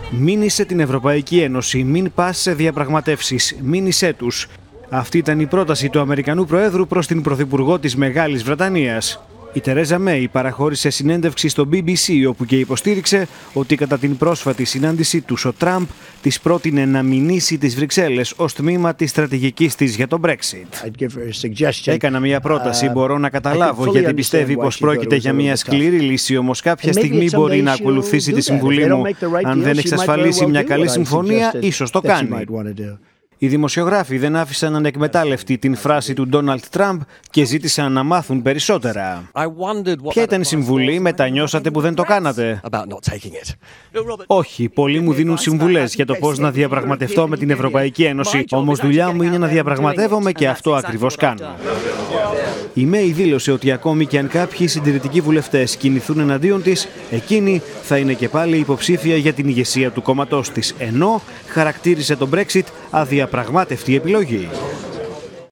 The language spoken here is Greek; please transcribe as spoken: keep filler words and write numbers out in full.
Μείνει την Ευρωπαϊκή Ένωση, μην πας σε διαπραγματεύσεις, μείνησέ τους. Αυτή ήταν η πρόταση του Αμερικανού Προέδρου προς την Πρωθυπουργό της Μεγάλης Βρετανίας. Η Τερέζα Μέι παραχώρησε συνέντευξη στο μπι μπι σι, όπου και υποστήριξε ότι κατά την πρόσφατη συνάντησή τους ο Τραμπ της πρότεινε να μηνύσει τις Βρυξέλλες ως τμήμα της στρατηγικής της για το Brexit. Έκανα μια πρόταση, μπορώ να καταλάβω γιατί πιστεύει πως πρόκειται για μια σκληρή λύση, όμως κάποια στιγμή μπορεί να ακολουθήσει τη συμβουλή μου. Αν δεν εξασφαλίσει μια καλή συμφωνία, ίσως το κάνει. Οι δημοσιογράφοι δεν άφησαν ανεκμετάλλευτη την φράση του Ντόναλντ Τραμπ και ζήτησαν να μάθουν περισσότερα. Ποια ήταν η συμβουλή, μετανιώσατε που δεν το κάνατε? Όχι, πολλοί μου δίνουν συμβουλές για το πώς να διαπραγματευτώ με την Ευρωπαϊκή Ένωση, όμως δουλειά μου είναι να διαπραγματεύομαι και αυτό ακριβώς κάνω. Η Μέι δήλωσε ότι ακόμη και αν κάποιοι συντηρητικοί βουλευτές κινηθούν εναντίον της, εκείνη θα είναι και πάλι υποψήφια για την ηγεσία του κόμματός της, ενώ χαρακτήρισε το Brexit αδιαπραγμάτευτη επιλογή.